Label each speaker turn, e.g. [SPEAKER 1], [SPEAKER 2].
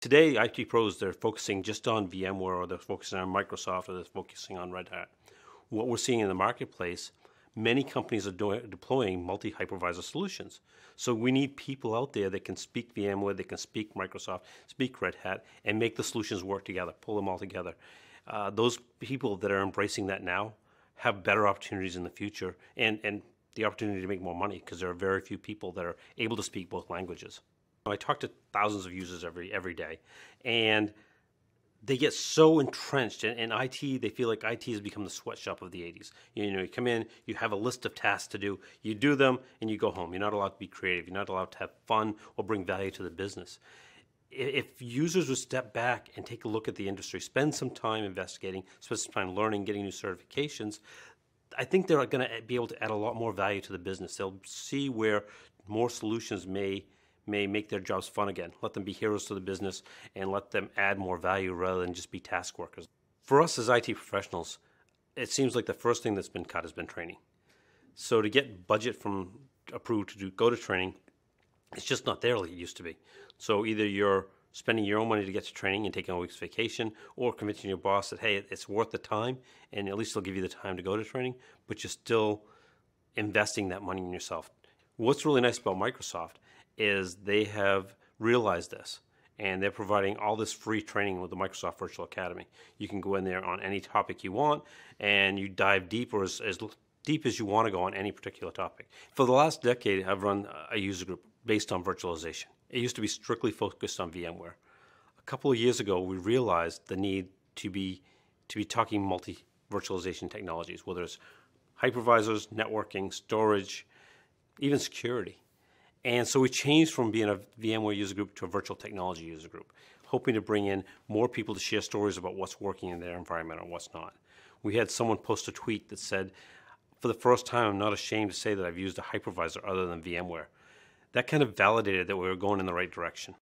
[SPEAKER 1] Today, IT pros, they're focusing just on VMware, or they're focusing on Microsoft, or they're focusing on Red Hat. What we're seeing in the marketplace, many companies are deploying multi-hypervisor solutions. So we need people out there that can speak VMware, they can speak Microsoft, speak Red Hat, and make the solutions work together, pull them all together. Those people that are embracing that now have better opportunities in the future, and the opportunity to make more money, because there are very few people that are able to speak both languages. I talk to thousands of users every day, and they get so entrenched in IT. They feel like IT has become the sweatshop of the 80s. You come in, you have a list of tasks to do, you do them, and you go home. You're not allowed to be creative. You're not allowed to have fun or bring value to the business. If users would step back and take a look at the industry, spend some time investigating, spend some time learning, getting new certifications, I think they're going to be able to add a lot more value to the business. They'll see where more solutions may make their jobs fun again. Let them be heroes to the business and let them add more value rather than just be task workers. For us as IT professionals, it seems like the first thing that's been cut has been training. So to get budget from approved to go to training, it's just not there like it used to be. So either you're spending your own money to get to training and taking a week's vacation, or convincing your boss that, hey, it's worth the time, and at least they'll give you the time to go to training, but you're still investing that money in yourself. What's really nice about Microsoft is they have realized this, and they're providing all this free training with the Microsoft Virtual Academy. You can go in there on any topic you want, and you dive deep, or as deep as you want to go on any particular topic. For the last decade, I've run a user group based on virtualization. It used to be strictly focused on VMware. A couple of years ago, we realized the need to be talking multi-virtualization technologies, whether it's hypervisors, networking, storage, even security. And so we changed from being a VMware user group to a virtual technology user group, hoping to bring in more people to share stories about what's working in their environment and what's not. We had someone post a tweet that said, for the first time, I'm not ashamed to say that I've used a hypervisor other than VMware. That kind of validated that we were going in the right direction.